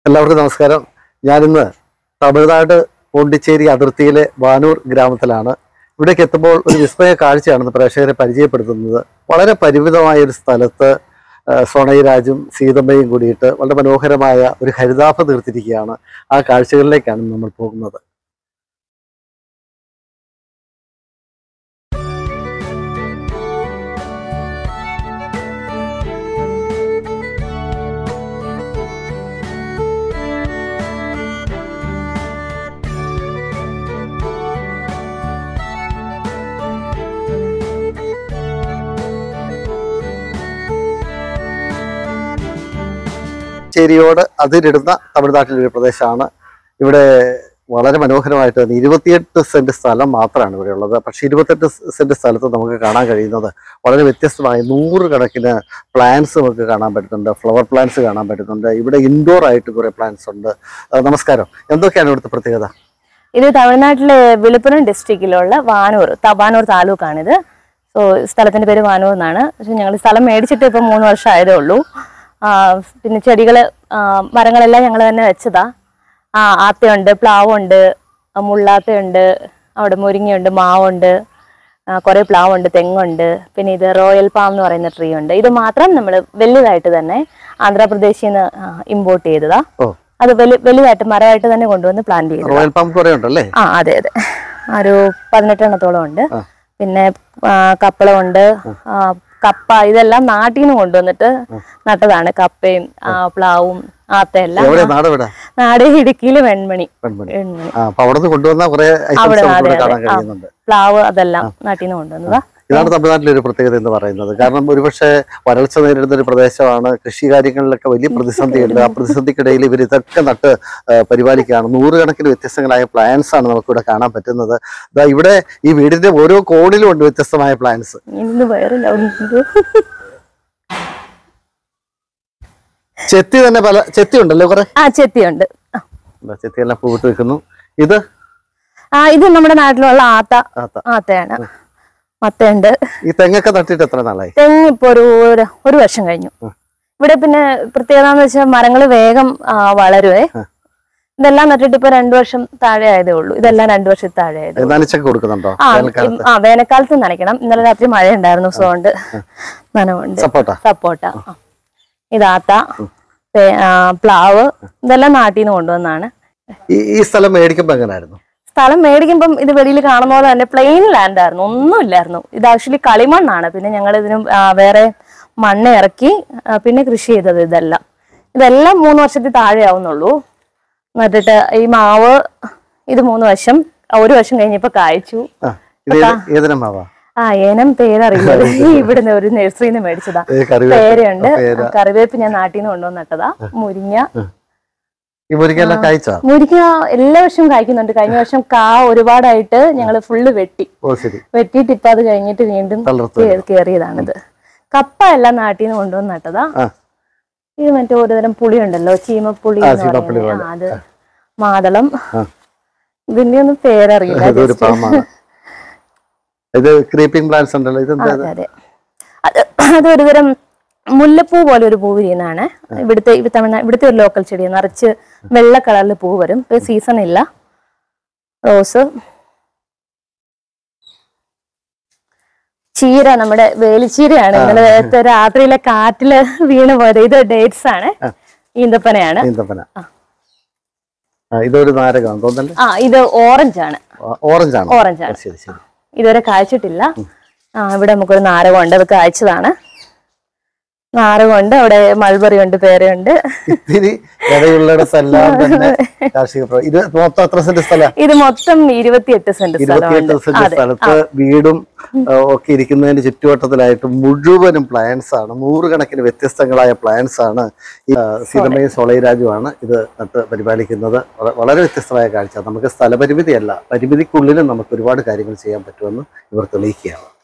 എല്ലാവർക്കും നമസ്കാരം. ഞാനിന്ന് തമിഴ്നാട് പോണ്ടിച്ചേരി അതിർത്തിയിലെ വാനൂർ ഗ്രാമത്തിലാണ്. ഇവിടേക്ക് എത്തുമ്പോൾ ഒരു വിസ്മയ കാഴ്ചയാണെന്ന് പ്രേക്ഷകരെ പരിചയപ്പെടുത്തുന്നത്. വളരെ പരിമിതമായ ഒരു സ്ഥലത്ത് സോണയിരാജും സീതമ്മയും കൂടിയിട്ട് വളരെ മനോഹരമായ ഒരു ഹരിതാഭ തീർത്തിരിക്കുകയാണ്. ആ കാഴ്ചകളിലേക്കാണ് നമ്മൾ പോകുന്നത്. ചേരിയോട് അതിരിടുന്ന തമിഴ്നാട്ടിലെ ഒരു പ്രദേശമാണ്. ഇവിടെ വളരെ മനോഹരമായിട്ട് 28 സെന്റ് സ്ഥലം മാത്രമാണ് ഇവിടെ ഉള്ളത്. പക്ഷേ 28 സെന്റ് സ്ഥലത്ത് നമുക്ക് കാണാൻ കഴിയുന്നത് വളരെ വ്യത്യസ്തമായ 100 കണക്കിന് പ്ലാന്റ്സ് നമുക്ക് കാണാൻ പറ്റുന്നുണ്ട്. ഫ്ലവർ പ്ലാന്റ്സ് കാണാൻ പറ്റുന്നുണ്ട്. ഇവിടെ ഇൻഡോർ ആയിട്ട് കുറെ പ്ലാന്റ്സ് ഉണ്ട്. നമസ്കാരം. എന്തൊക്കെയാണ് ഇവിടുത്തെ പ്രത്യേകത? ഇത് തമിഴ്നാട്ടിലെ വിളുപ്പുരം ഡിസ്ട്രിക്റ്റിലുള്ള വാനൂർ താലൂക്കാണിത്. സോ സ്ഥലത്തിന്റെ പേര് വാനൂർ എന്നാണ്. പക്ഷെ ഞങ്ങൾ സ്ഥലം മേടിച്ചിട്ട് ഇപ്പം 3 വർഷം ആയതേ ഉള്ളൂ. പിന്നെ ചെടികള് മരങ്ങളെല്ലാം ഞങ്ങൾ തന്നെ വെച്ചതാ. ആത്തയുണ്ട്, പ്ലാവുണ്ട്, മുള്ളാത്തയുണ്ട്, അവിടെ മുരിങ്ങയുണ്ട്, മാവുണ്ട്, കുറെ പ്ലാവുണ്ട്, തെങ്ങുണ്ട്. പിന്നെ ഇത് റോയൽ പാം എന്ന് പറയുന്ന ട്രീ ഉണ്ട്. ഇത് മാത്രം നമ്മൾ വലുതായിട്ട് തന്നെ ആന്ധ്രാപ്രദേശിൽ നിന്ന് ഇമ്പോർട്ട് ചെയ്തതാ. അത് വലുതായിട്ട് മരമായിട്ട് തന്നെ കൊണ്ടുവന്ന് പ്ലാന്റ് ചെയ്തു. റോയൽ പാം കുറെ ഉണ്ടല്ലേ? അതെ അതെ, ഒരു 18 എണ്ണത്തോളം ഉണ്ട്. പിന്നെ കപ്പളമുണ്ട്, കപ്പ, ഇതെല്ലാം നാട്ടിൽ നിന്ന് കൊണ്ടുവന്നിട്ട് നട്ടതാണ്. കപ്പയും പ്ലാവും ആത്തയെല്ലാം. നാട് ഇടുക്കിയില് വെൺമണി. പ്ലാവ് അതെല്ലാം നാട്ടിൽ നിന്ന് കൊണ്ടുവന്നതാ. ഇതാണ് തമിഴ്നാട്ടിലെ ഒരു പ്രത്യേകത എന്ന് പറയുന്നത്. കാരണം ഒരുപക്ഷെ വരൾച്ച നേരിടുന്ന ഒരു പ്രദേശമാണ്. കൃഷി കാര്യങ്ങളിലൊക്കെ വലിയ പ്രതിസന്ധിയുണ്ട്. ആ പ്രതിസന്ധിക്കിടയിൽ ഇവർ ഇതൊക്കെ നട്ട് പരിപാലിക്കുകയാണ്. 100 കണക്കിന് വ്യത്യസ്തങ്ങളായ പ്ലാന്റ്സ് ആണ് നമുക്കിവിടെ കാണാൻ പറ്റുന്നത്. ഇവിടെ ഈ വീടിന്റെ ഓരോ കോണിലും ഉണ്ട് വ്യത്യസ്തമായ പ്ലാന്റ്സ്. ചെത്തി തന്നെ ചെത്തി ഉണ്ടല്ലോ കുറെ. ചെത്തിയുണ്ട്. ചെത്തിയെല്ലാം പൂവിട്ട് വെക്കുന്നു. ഇത് നമ്മുടെ നാട്ടിലുള്ള ആത്തയാണ്. മത്തയുണ്ട്. ഈ തെങ്ങൊക്കെ നട്ടിട്ട് എത്ര നാളായി? തെങ്ങ് ഇപ്പൊ ഒരു വർഷം കഴിഞ്ഞു. ഇവിടെ പിന്നെ പ്രത്യേകത എന്ന് വെച്ചാൽ മരങ്ങൾ വേഗം വളരുവേ. ഇതെല്ലാം നട്ടിട്ട് ഇപ്പൊ 2 വർഷം താഴെ ആയതേ ഉള്ളൂ. ഇതെല്ലാം 2 വർഷം താഴെ ആയത്. വേനൽക്കാലത്ത് നനയ്ക്കണം. ഇന്നലെ രാത്രി മഴ ഉണ്ടായിരുന്നു, സോണ്ട് നനവുണ്ട്. സപ്പോട്ട, ഇതാത്ത, പ്ലാവ്, ഇതെല്ലാം നാട്ടിൽ നിന്ന് കൊണ്ടുവന്നാണ്. ഈ സ്ഥലം മേടിക്കുമ്പോ എങ്ങനെയായിരുന്നു? സ്ഥലം മേടിക്കുമ്പം ഇത് വെളിയിൽ കാണുന്ന പോലെ തന്നെ പ്ലെയിൻ ലാൻഡ് ആയിരുന്നു, ഒന്നുമില്ലായിരുന്നു. ഇത് ആക്ച്വലി കളിമണ്ണാണ്. പിന്നെ ഞങ്ങൾ ഇതിന് വേറെ മണ്ണ് ഇറക്കി പിന്നെ കൃഷി ചെയ്തത്. ഇതെല്ലാം 3 വർഷത്തിൽ താഴെ ആവുന്നുള്ളൂ. നട്ടിട്ട് ഈ മാവ് ഇത് 3 വർഷം, 1 വർഷം കഴിഞ്ഞപ്പോ കായ്ച്ചു. ഏനം പേരറിയില്ല. ഇവിടുന്ന് ഒരു നഴ്സറിന്ന് മേടിച്ചതാ. പേരയുണ്ട്. കറിവേപ്പ് ഞാൻ നാട്ടിൽ നിന്ന് കൊണ്ടുവന്നിട്ടതാ. മുരിങ്ങ എല്ലാ വർഷവും കായ്ക്കുന്നുണ്ട്. കഴിഞ്ഞ വർഷം ഒരുപാടായിട്ട് ഞങ്ങള് ഫുള്ള് വെട്ടിയിട്ട് ഇപ്പൊ അത് കഴിഞ്ഞിട്ട് വീണ്ടും കേറിയതാണിത്. കപ്പ എല്ലാം നാട്ടിൽ നിന്ന് കൊണ്ടുവന്ന് നട്ടതാ. ഇത് മറ്റേ ഒരുതരം പുളി ഉണ്ടല്ലോ, ചീമപ്പുളി, അത് മാതളം. ഇതിന്റെ ഒന്നും പേരറിയില്ല. അതൊരുതരം മുല്ലപ്പൂ പോലെ ഒരു പൂവ് ചെയ്യുന്നതാണ്. ഇവിടുത്തെ ഒരു ലോക്കൽ ചെടി. നിറച്ച് വെള്ള കളറിൽ പൂ വരും. ഇപ്പൊ സീസൺ ഇല്ല. റോസ്, ചീര, നമ്മുടെ വേലിച്ചീരയാണ്. ഇന്നലെ രാത്രിയിലെ കാറ്റില് വീണ് പോയത്. ഇത് ഡേറ്റ്സ് ആണ്. ഈന്തപ്പനയാണ്. ഇത് ഓറഞ്ച് ആണ്. ഇതുവരെ കായ്ച്ചിട്ടില്ല. ഇവിടെ നമുക്കൊരു നാരകമുണ്ട്, അത് കായ്ച്ചതാണ്. നാരകമുണ്ട്, അവിടെ മൾബറി ഉണ്ട്, പേരയുണ്ട്. ഇത് മൊത്തം 28 സെന്റ് സ്ഥലത്ത് വീടും ഒക്കെ ഇരിക്കുന്നതിന് ചുറ്റുവട്ടത്തിലായിട്ട് മുഴുവനും പ്ലാന്റ്സ് ആണ്. 100 കണക്കിന് വ്യത്യസ്തങ്ങളായ പ്ലാന്റ്സ് ആണ്. ഈ സീതമ്മയും സോളയിരാജുമാണ് ഇത് നട്ട് പരിപാലിക്കുന്നത്. വളരെ വ്യത്യസ്തമായ കാഴ്ച. നമുക്ക് സ്ഥലപരിമിതിയല്ല, പരിമിതിക്കുള്ളിലും നമുക്ക് ഒരുപാട് കാര്യങ്ങൾ ചെയ്യാൻ പറ്റുമെന്ന് ഇവർ തെളിയിക്കുകയാണ്.